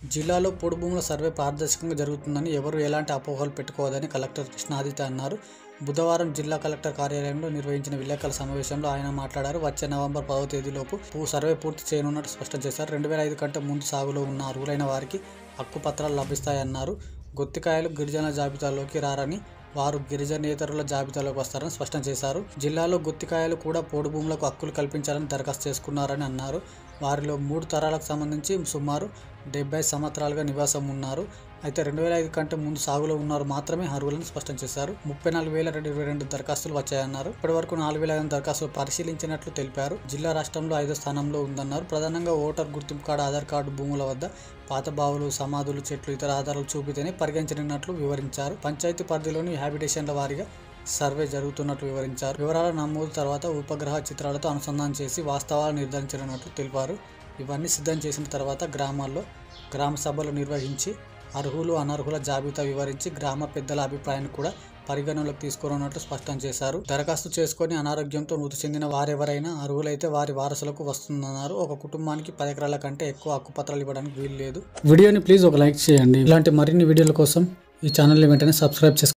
జిల్లాలో పోడు భూముల సర్వే పారదర్శకంగా జరుగుతుందని ఎవరు ఎలాంటి అపోహలు పెట్టుకోవద్దని కలెక్టర్ కృష్ణాదిత్య అన్నారు. బుధవారం జిల్లా కలెక్టర్ కార్యాలయంలో నిర్వహించిన విలేకరుల సమావేశంలో ఆయన మాట్లాడారు. వచ్చే నవంబర్ 10వ తేదీలోపు సర్వే పూర్తి చేయనున్నట్టు స్పష్టం చేశారు. 2005 కంటే ముందు సాగులో ఉన్న అర్హులైన వారికి హక్కు పత్రాలు లభిస్తాయన్నారు. గొత్తికాయలు గిరిజనుల జాబితాలోకి రారని, వారు గిరిజనేతరుల జాబితాలోకి వస్తారని స్పష్టం చేశారు. జిల్లాలో గొత్తికాయలు కూడా పోడు భూములకు హక్కులు కల్పించాలని దరఖాస్తు చేసుకున్నారని అన్నారు. వారిలో 3 తరాలకు సంబంధించి సుమారు 70 సంవత్సరాలుగా నివాసం ఉన్నారు. అయితే 2005 కంటే ముందు సాగులో ఉన్నారు మాత్రమే అర్హులని స్పష్టం చేశారు. 34,222 దరఖాస్తులు వచ్చాయన్నారు. ఇప్పటి వరకు 4,005 దరఖాస్తులు పరిశీలించినట్లు తెలిపారు. జిల్లా రాష్ట్రంలో 5వ స్థానంలో ఉందన్నారు. ప్రధానంగా ఓటర్ గుర్తింపు కార్డు, ఆధార్ కార్డు, భూముల వద్ద పాత బావులు, సమాధులు, చెట్లు, ఇతర ఆధారాలు చూపితేనే పరిగణించనున్నట్లు వివరించారు. పంచాయతీ పరిధిలోని హ్యాబిటేషన్ల వారీగా సర్వే జరుగుతున్నట్లు వివరించారు. వివరాల నమోదు తర్వాత ఉపగ్రహ చిత్రాలతో అనుసంధానం చేసి వాస్తవాలు నిర్ధారించనున్నట్లు తెలిపారు. ఇవన్నీ సిద్ధం చేసిన తర్వాత గ్రామాల్లో గ్రామ సభలు నిర్వహించి అర్హులు, అనర్హుల జాబితా వివరించి గ్రామ పెద్దల అభిప్రాయాన్ని కూడా పరిగణనలోకి తీసుకోనున్నట్లు స్పష్టం చేశారు. దరఖాస్తు చేసుకుని అనారోగ్యంతో మృతి చెందిన వారెవరైనా అర్హులైతే వారి వారసులకు వస్తుందన్నారు. ఒక కుటుంబానికి 10 ఎకరాల కంటే ఎక్కువ హక్కు పత్రాలు ఇవ్వడానికి వీలు లేదు. వీడియోని ప్లీజ్ ఒక లైక్ చేయండి. ఇలాంటి మరిన్ని వీడియోల కోసం ఈ ఛానల్ని వెంటనే సబ్స్క్రైబ్ చేసుకోండి.